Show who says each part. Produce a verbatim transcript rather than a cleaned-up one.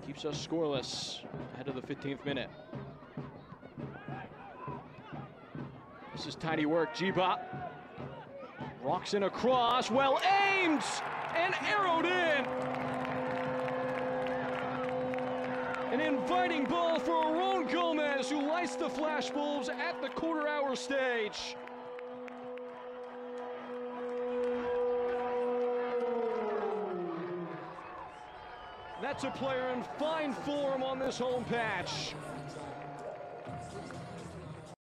Speaker 1: keeps us scoreless ahead of the fifteenth minute. This is tidy work. Jiba rocks in a cross, well aimed and arrowed in. An inviting ball for Josué Gómez, who lights the flashbulbs at the quarter hour stage. That's a player in fine form on this home patch.